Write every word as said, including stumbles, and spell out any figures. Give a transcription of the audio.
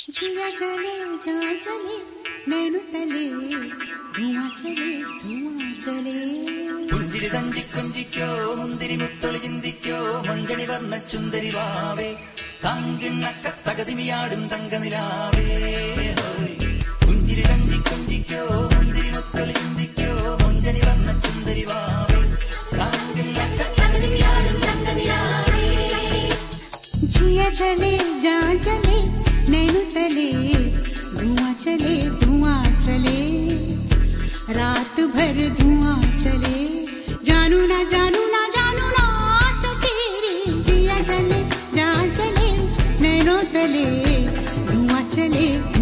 जिया चले जा चले नैनु तले धुआं चले धुआं चले പുഞ്ചിരി തഞ്ചി കൊഞ്ചിക്കോ മുന്തിരി മുത്തൊളി ചിന്തിക്കോ മഞ്ചണി വർണ്ണ ചുന്ദരി വാവേ തങ്കിണ്ണക്ക തകതിമിയാടും തങ്കനിലാവേ പുഞ്ചിരി തഞ്ചി കൊഞ്ചിക്കോ മുന്തിരി മുത്തൊളി ചിന്തിക്കോ മഞ്ചണി വർണ്ണ ചുന്ദരി വാവേ തങ്കിണ്ണക്ക തകതിമിയാടും തങ്കനിലാവേ जिया चले जा चले नैनु तले धुआं चले धुआं चले रात भर धुआं चले जानू ना जानू ना जानू ना सकेरी जिया चले जा चले नैनो तले धुआं चले।